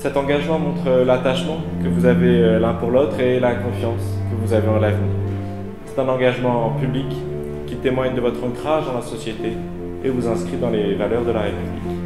Cet engagement montre l'attachement que vous avez l'un pour l'autre et la confiance que vous avez en l'avenir. C'est un engagement public qui témoigne de votre ancrage dans la société et vous inscrit dans les valeurs de la République.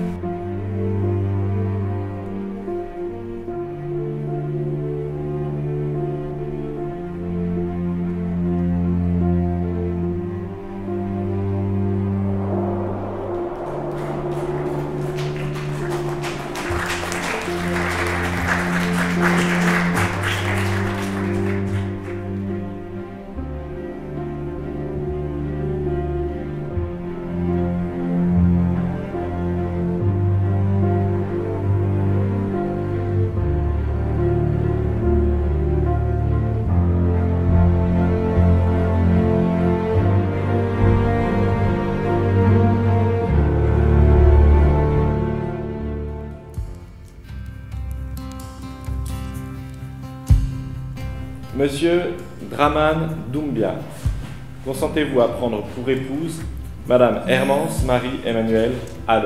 Monsieur Dramane Doumbia, consentez-vous à prendre pour épouse Madame Hermance Marie-Emmanuelle Allot?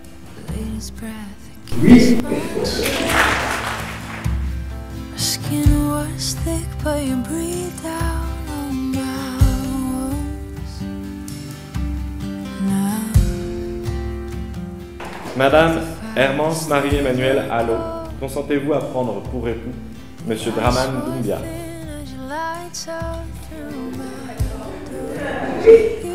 Oui. Madame Hermance Marie-Emmanuelle Allot, consentez-vous à prendre pour époux Monsieur Dramane Doumbia? Oui.